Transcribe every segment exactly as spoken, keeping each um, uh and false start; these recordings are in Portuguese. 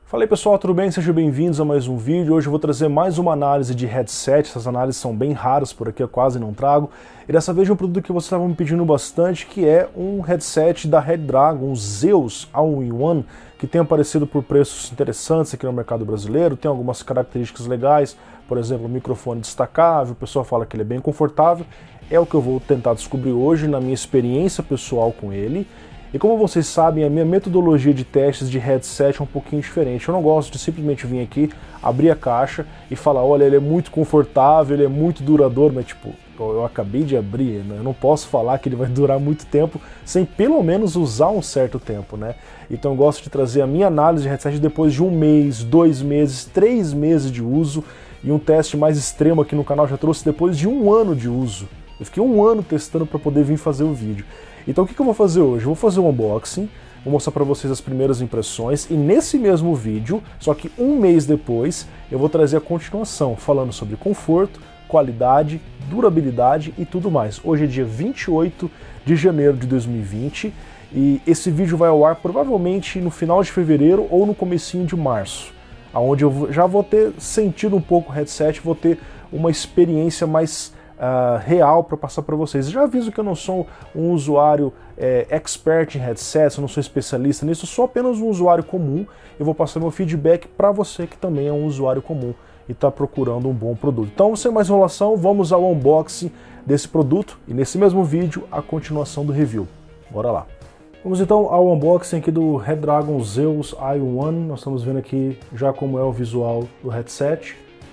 Fala aí pessoal, tudo bem? Sejam bem-vindos a mais um vídeo. Hoje eu vou trazer mais uma análise de headset. Essas análises são bem raras por aqui, eu quase não trago. E dessa vez é um produto que vocês estavam me pedindo bastante, que é um headset da Redragon, um Zeus All-in-One, que tem aparecido por preços interessantes aqui no mercado brasileiro, tem algumas características legais, por exemplo, o microfone destacável, o pessoal fala que ele é bem confortável. É o que eu vou tentar descobrir hoje na minha experiência pessoal com ele. E como vocês sabem, a minha metodologia de testes de headset é um pouquinho diferente. Eu não gosto de simplesmente vir aqui, abrir a caixa e falar, olha, ele é muito confortável, ele é muito duradouro, mas tipo, eu acabei de abrir, né? Eu não posso falar que ele vai durar muito tempo sem pelo menos usar um certo tempo, né? Então eu gosto de trazer a minha análise de headset depois de um mês, dois meses, três meses de uso, e um teste mais extremo aqui no canal já trouxe depois de um ano de uso. Eu fiquei um ano testando para poder vir fazer o vídeo. Então o que eu vou fazer hoje? Eu vou fazer um unboxing, vou mostrar para vocês as primeiras impressões, e nesse mesmo vídeo, só que um mês depois, eu vou trazer a continuação, falando sobre conforto, qualidade, durabilidade e tudo mais. Hoje é dia vinte e oito de janeiro de dois mil e vinte, e esse vídeo vai ao ar provavelmente no final de fevereiro ou no comecinho de março, onde eu já vou ter sentido um pouco o headset, vou ter uma experiência mais Uh, real para passar para vocês. Já aviso que eu não sou um usuário é, expert em headsets, eu não sou especialista nisso, eu sou apenas um usuário comum. Eu vou passar meu feedback para você que também é um usuário comum e está procurando um bom produto. Então, sem mais enrolação, vamos ao unboxing desse produto e nesse mesmo vídeo a continuação do review. Bora lá! Vamos então ao unboxing aqui do Redragon Zeus All-in-One. Nós estamos vendo aqui já como é o visual do headset.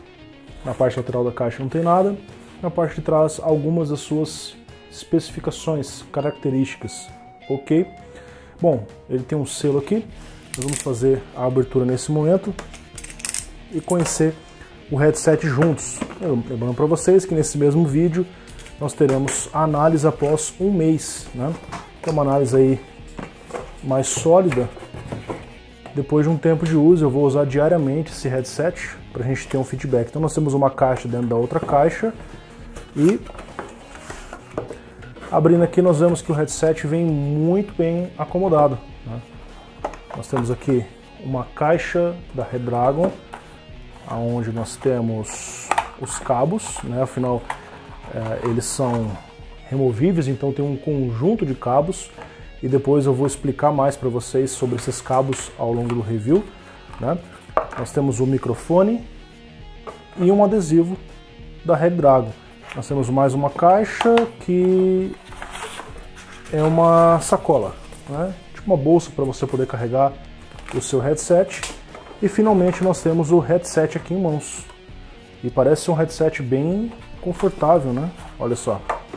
Na parte lateral da caixa não tem nada. Na parte de trás, algumas das suas especificações, características, ok? Bom, ele tem um selo aqui, nós vamos fazer a abertura nesse momento e conhecer o headset juntos. Lembrando para vocês que nesse mesmo vídeo nós teremos a análise após um mês, né? É uma análise aí mais sólida. Depois de um tempo de uso, eu vou usar diariamente esse headset para a gente ter um feedback. Então nós temos uma caixa dentro da outra caixa. E abrindo aqui nós vemos que o headset vem muito bem acomodado, né? Nós temos aqui uma caixa da Redragon, onde nós temos os cabos, né? Afinal é, eles são removíveis, então tem um conjunto de cabos e depois eu vou explicar mais para vocês sobre esses cabos ao longo do review, né? Nós temos o microfone e um adesivo da Redragon. Nós temos mais uma caixa que é uma sacola, né? Tipo uma bolsa para você poder carregar o seu headset. E finalmente nós temos o headset aqui em mãos. E parece um headset bem confortável, né? Olha só.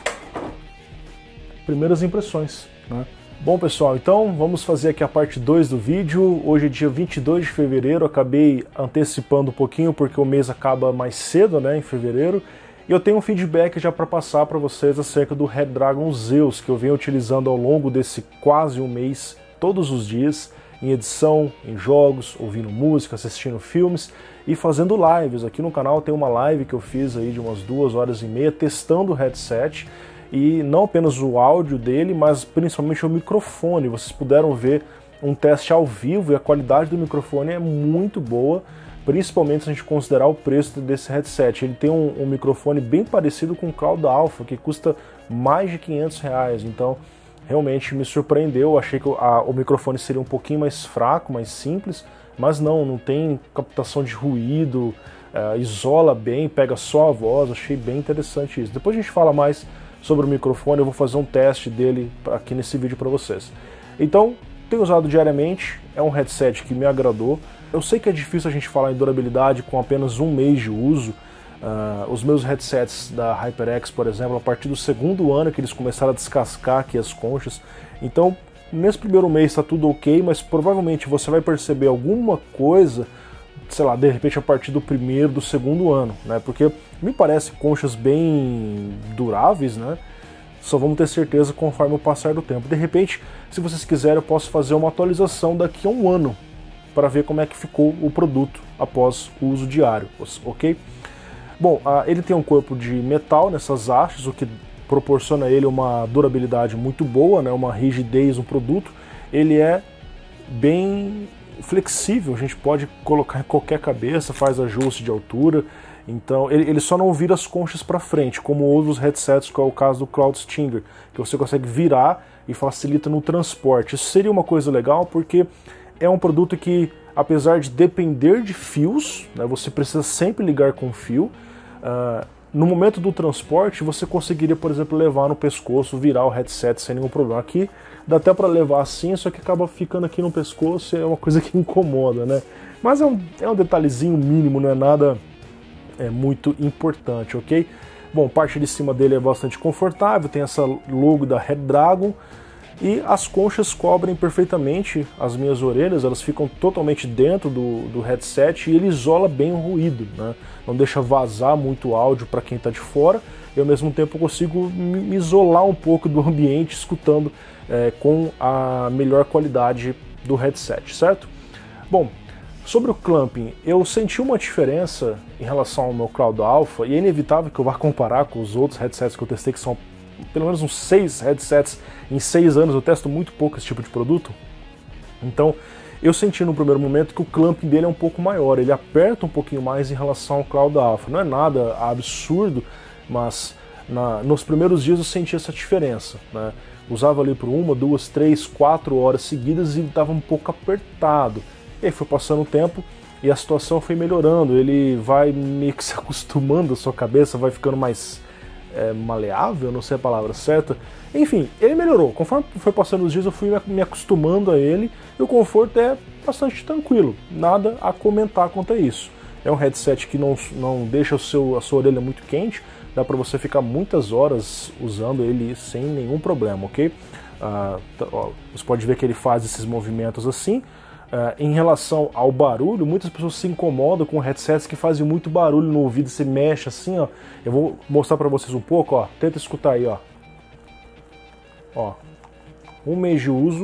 Primeiras impressões, né? Bom pessoal, então vamos fazer aqui a parte dois do vídeo. Hoje é dia vinte e dois de fevereiro, acabei antecipando um pouquinho porque o mês acaba mais cedo, né, em fevereiro. E eu tenho um feedback já para passar para vocês acerca do Redragon Zeus, que eu venho utilizando ao longo desse quase um mês, todos os dias, em edição, em jogos, ouvindo música, assistindo filmes e fazendo lives. Aqui no canal tem uma live que eu fiz aí de umas duas horas e meia testando o headset, e não apenas o áudio dele, mas principalmente o microfone. Vocês puderam ver um teste ao vivo e a qualidade do microfone é muito boa, principalmente se a gente considerar o preço desse headset. Ele tem um, um microfone bem parecido com o Cloud Alpha, que custa mais de quinhentos reais, então realmente me surpreendeu. Eu achei que a, o microfone seria um pouquinho mais fraco, mais simples, mas não, não tem captação de ruído, uh, isola bem, pega só a voz. Achei bem interessante isso. Depois a gente fala mais sobre o microfone, eu vou fazer um teste dele aqui nesse vídeo para vocês. Então, tenho usado diariamente, é um headset que me agradou. Eu sei que é difícil a gente falar em durabilidade com apenas um mês de uso. Uh, os meus headsets da HyperX, por exemplo, a partir do segundo ano que eles começaram a descascar aqui as conchas. Então, nesse primeiro mês está tudo ok, mas provavelmente você vai perceber alguma coisa, sei lá, de repente a partir do primeiro, do segundo ano, né? Porque me parece conchas bem duráveis, né? Só vamos ter certeza conforme o passar do tempo. De repente, se vocês quiserem, eu posso fazer uma atualização daqui a um ano para ver como é que ficou o produto após o uso diário, ok? Bom, ele tem um corpo de metal nessas hastes, o que proporciona a ele uma durabilidade muito boa, né? Uma rigidez no produto. Ele é bem flexível, a gente pode colocar em qualquer cabeça, faz ajuste de altura. Então ele, ele só não vira as conchas para frente, como outros headsets, que é o caso do Cloud Stinger, que você consegue virar e facilita no transporte. Isso seria uma coisa legal, porque é um produto que, apesar de depender de fios, né, você precisa sempre ligar com fio, uh, no momento do transporte você conseguiria, por exemplo, levar no pescoço, virar o headset sem nenhum problema. Aqui dá até para levar assim, só que acaba ficando aqui no pescoço, é uma coisa que incomoda, né? Mas é um, é um detalhezinho mínimo, não é nada é, muito importante, ok? Bom, parte de cima dele é bastante confortável, tem essa logo da Redragon, e as conchas cobrem perfeitamente as minhas orelhas, elas ficam totalmente dentro do, do headset e ele isola bem o ruído, né? Não deixa vazar muito áudio para quem está de fora, e ao mesmo tempo eu consigo me isolar um pouco do ambiente escutando é, com a melhor qualidade do headset, certo? Bom, sobre o clamping, eu senti uma diferença em relação ao meu Cloud Alpha, e é inevitável que eu vá comparar com os outros headsets que eu testei, que são pelo menos uns seis headsets em seis anos, eu testo muito pouco esse tipo de produto. Então, eu senti no primeiro momento que o clamping dele é um pouco maior, ele aperta um pouquinho mais em relação ao Cloud Alpha. Não é nada absurdo, mas na, nos primeiros dias eu senti essa diferença, né? Usava ali por uma, duas, três, quatro horas seguidas e estava um pouco apertado. E aí foi passando o tempo e a situação foi melhorando, ele vai meio que se acostumando, a sua cabeça vai ficando mais é, maleável, não sei a palavra certa. Enfim, ele melhorou. Conforme foi passando os dias eu fui me acostumando a ele e o conforto é bastante tranquilo, nada a comentar quanto a isso. É um headset que não, não deixa o seu, a sua orelha muito quente, dá para você ficar muitas horas usando ele sem nenhum problema, ok? Ah, ó, você pode ver que ele faz esses movimentos assim. Uh, em relação ao barulho, muitas pessoas se incomodam com headsets que fazem muito barulho no ouvido, se mexe assim, ó. Eu vou mostrar para vocês um pouco, ó. Tenta escutar aí, ó. Ó. Um mês de uso,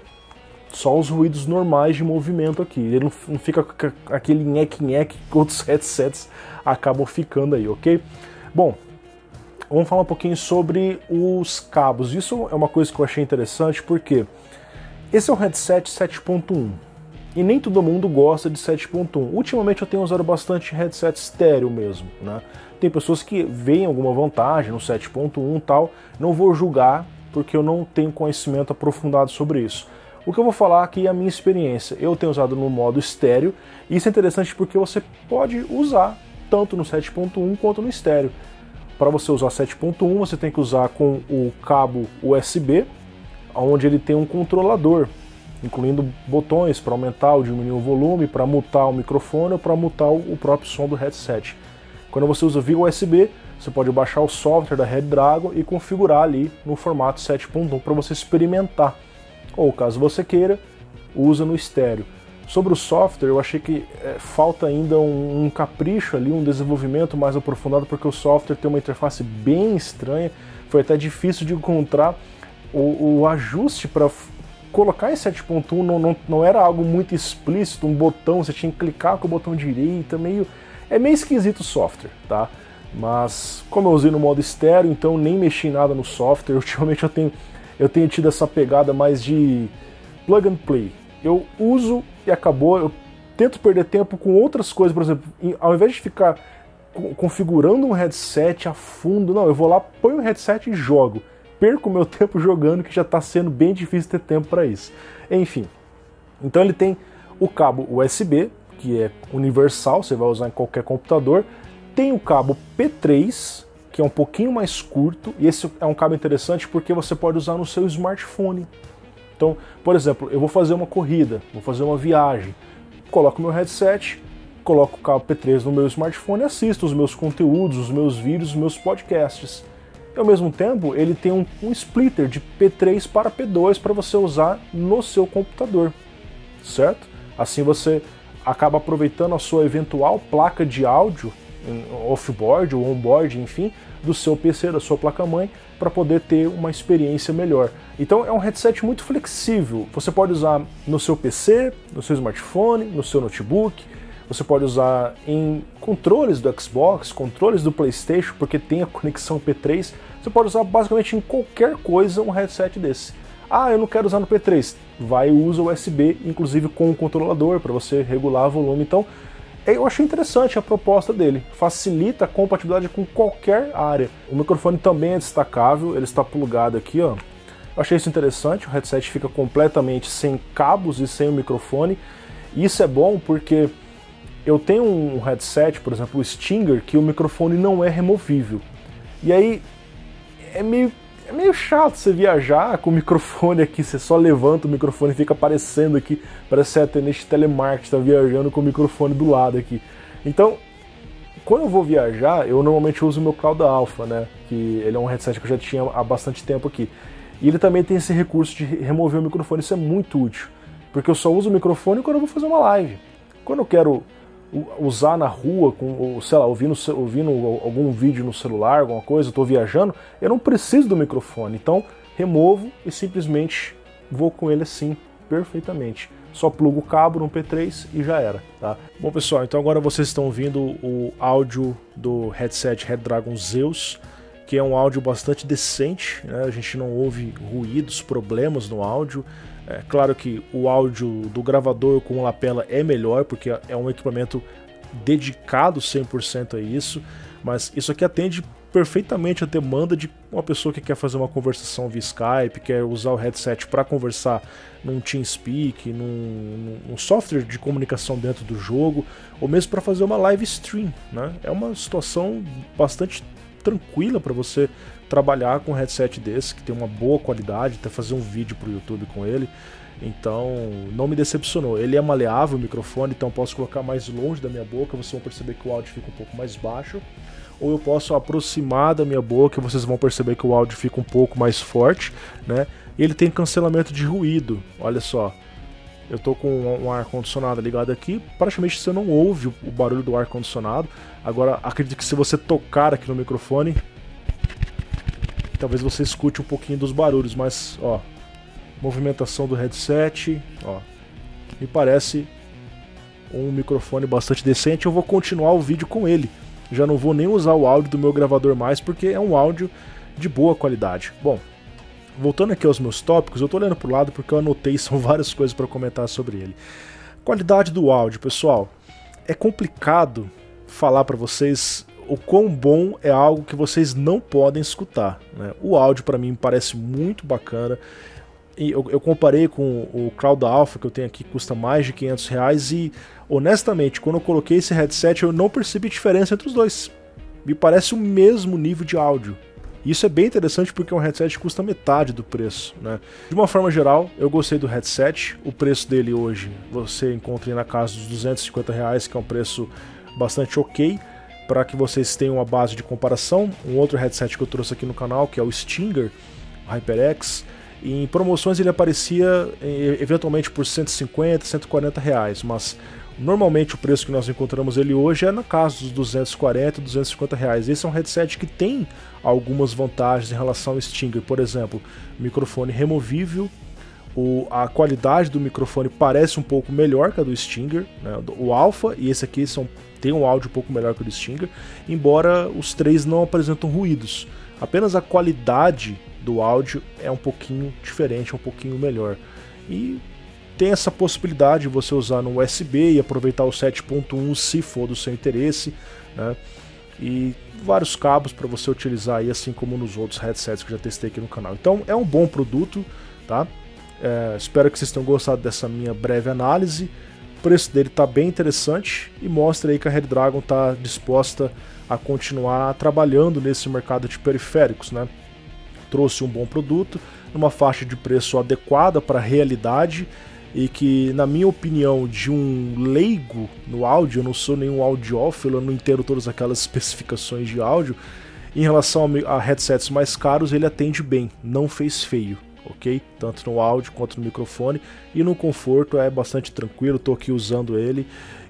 só os ruídos normais de movimento aqui. Ele não, não fica com aquele nheque-nheque que outros headsets acabam ficando aí, ok? Bom, vamos falar um pouquinho sobre os cabos. Isso é uma coisa que eu achei interessante, porque esse é um headset sete ponto um. E nem todo mundo gosta de sete ponto um. Ultimamente eu tenho usado bastante headset estéreo mesmo, né? Tem pessoas que veem alguma vantagem no sete ponto um e tal. Não vou julgar, porque eu não tenho conhecimento aprofundado sobre isso. O que eu vou falar aqui é a minha experiência. Eu tenho usado no modo estéreo, e isso é interessante porque você pode usar tanto no sete ponto um quanto no estéreo. Para você usar sete ponto um, você tem que usar com o cabo U S B, onde ele tem um controlador, incluindo botões para aumentar ou diminuir o volume, para mutar o microfone ou para mutar o próprio som do headset. Quando você usa via U S B, você pode baixar o software da Redragon e configurar ali no formato sete ponto um para você experimentar. Ou, caso você queira, usa no estéreo. Sobre o software, eu achei que é, falta ainda um, um capricho ali, um desenvolvimento mais aprofundado, porque o software tem uma interface bem estranha, foi até difícil de encontrar o, o ajuste para colocar em sete ponto um, não, não, não era algo muito explícito, um botão, você tinha que clicar com o botão direito, meio, é meio esquisito o software, tá? Mas como eu usei no modo estéreo, então nem mexi em nada no software. Ultimamente eu tenho, eu tenho tido essa pegada mais de plug and play. Eu uso e acabou, eu tento perder tempo com outras coisas, por exemplo, ao invés de ficar configurando um headset a fundo, não, eu vou lá, ponho o headset e jogo. Perco meu tempo jogando, que já está sendo bem difícil ter tempo para isso. Enfim, então ele tem o cabo U S B, que é universal, você vai usar em qualquer computador. Tem o cabo P três, que é um pouquinho mais curto, e esse é um cabo interessante porque você pode usar no seu smartphone. Então, por exemplo, eu vou fazer uma corrida, vou fazer uma viagem, coloco meu headset, coloco o cabo P três no meu smartphone e assisto os meus conteúdos, os meus vídeos, os meus podcasts. E ao mesmo tempo, ele tem um, um splitter de P três para P dois para você usar no seu computador, certo? Assim você acaba aproveitando a sua eventual placa de áudio, off-board ou on-board, enfim, do seu P C, da sua placa-mãe, para poder ter uma experiência melhor. Então é um headset muito flexível, você pode usar no seu P C, no seu smartphone, no seu notebook, você pode usar em controles do Xbox, controles do PlayStation, porque tem a conexão P três. Você pode usar basicamente em qualquer coisa um headset desse. Ah, eu não quero usar no P três. Vai e usa o U S B, inclusive com o controlador, para você regular o volume. Então, eu achei interessante a proposta dele. Facilita a compatibilidade com qualquer área. O microfone também é destacável, ele está plugado aqui, ó. Eu achei isso interessante, o headset fica completamente sem cabos e sem o microfone. E isso é bom porque eu tenho um headset, por exemplo, o Stinger, que o microfone não é removível. E aí é meio, é meio chato você viajar com o microfone aqui, você só levanta o microfone e fica aparecendo aqui, parece que você é atendente de telemarketing, tá viajando com o microfone do lado aqui. Então, quando eu vou viajar, eu normalmente uso o meu Cloud Alpha, né, que ele é um headset que eu já tinha há bastante tempo aqui. E ele também tem esse recurso de remover o microfone, isso é muito útil, porque eu só uso o microfone quando eu vou fazer uma live. Quando eu quero usar na rua, com, sei lá, ouvindo, ouvindo algum vídeo no celular, alguma coisa, eu tô viajando, eu não preciso do microfone, então removo e simplesmente vou com ele assim, perfeitamente. Só plugo o cabo no P três e já era, tá? Bom pessoal, então agora vocês estão ouvindo o áudio do headset Redragon Zeus, que é um áudio bastante decente, né? A gente não ouve ruídos, problemas no áudio. É claro que o áudio do gravador com lapela é melhor, porque é um equipamento dedicado cem por cento a isso, mas isso aqui atende perfeitamente a demanda de uma pessoa que quer fazer uma conversação via Skype, quer usar o headset para conversar num TeamSpeak, num, num software de comunicação dentro do jogo, ou mesmo para fazer uma live stream, né? É uma situação bastante tranquila para você trabalhar com um headset desse, que tem uma boa qualidade, até fazer um vídeo para o YouTube com ele. Então não me decepcionou. Ele é maleável o microfone, então posso colocar mais longe da minha boca, vocês vão perceber que o áudio fica um pouco mais baixo, ou eu posso aproximar da minha boca e vocês vão perceber que o áudio fica um pouco mais forte, né? E ele tem cancelamento de ruído, olha só. Eu tô com um ar-condicionado ligado aqui, praticamente você não ouve o barulho do ar-condicionado. Agora, acredito que se você tocar aqui no microfone, talvez você escute um pouquinho dos barulhos, mas, ó, movimentação do headset, ó, me parece um microfone bastante decente. Eu vou continuar o vídeo com ele, já não vou nem usar o áudio do meu gravador mais, porque é um áudio de boa qualidade. Bom, voltando aqui aos meus tópicos, eu tô olhando pro lado porque eu anotei, são várias coisas para comentar sobre ele. Qualidade do áudio, pessoal, é complicado falar para vocês o quão bom é algo que vocês não podem escutar, né? O áudio para mim me parece muito bacana. E eu, eu comparei com o Cloud Alpha que eu tenho aqui, que custa mais de quinhentos reais, e honestamente, quando eu coloquei esse headset eu não percebi diferença entre os dois. Me parece o mesmo nível de áudio. E isso é bem interessante porque é um headset que custa metade do preço, né? De uma forma geral, eu gostei do headset. O preço dele hoje você encontra na casa dos duzentos e cinquenta reais, que é um preço bastante ok, para que vocês tenham uma base de comparação. Um outro headset que eu trouxe aqui no canal, que é o Stinger, o HyperX, em promoções ele aparecia eventualmente por cento e cinquenta, cento e quarenta reais, mas normalmente o preço que nós encontramos ele hoje é na casa dos duzentos e quarenta, duzentos e cinquenta reais. Esse é um headset que tem algumas vantagens em relação ao Stinger, por exemplo, microfone removível, o, a qualidade do microfone parece um pouco melhor que a do Stinger, né? O Alpha e esse aqui são, tem um áudio um pouco melhor que o do Stinger, embora os três não apresentam ruídos, apenas a qualidade do áudio é um pouquinho diferente, um pouquinho melhor. E tem essa possibilidade de você usar no U S B e aproveitar o sete ponto um se for do seu interesse, né? E vários cabos para você utilizar aí, assim como nos outros headsets que eu já testei aqui no canal. Então é um bom produto, tá? É, espero que vocês tenham gostado dessa minha breve análise. O preço dele está bem interessante e mostra aí que a Redragon está disposta a continuar trabalhando nesse mercado de periféricos, né? Trouxe um bom produto, numa faixa de preço adequada para a realidade e que, na minha opinião, de um leigo no áudio, eu não sou nenhum audiófilo, eu não entendo todas aquelas especificações de áudio, em relação a headsets mais caros, ele atende bem, não fez feio, ok? Tanto no áudio quanto no microfone, e no conforto é bastante tranquilo, estou aqui usando ele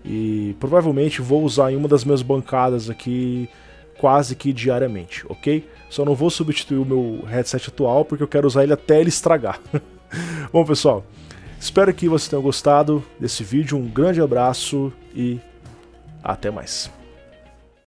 e provavelmente vou usar em uma das minhas bancadas aqui quase que diariamente, ok? Só não vou substituir o meu headset atual porque eu quero usar ele até ele estragar. Bom, pessoal, espero que vocês tenham gostado desse vídeo, um grande abraço e até mais.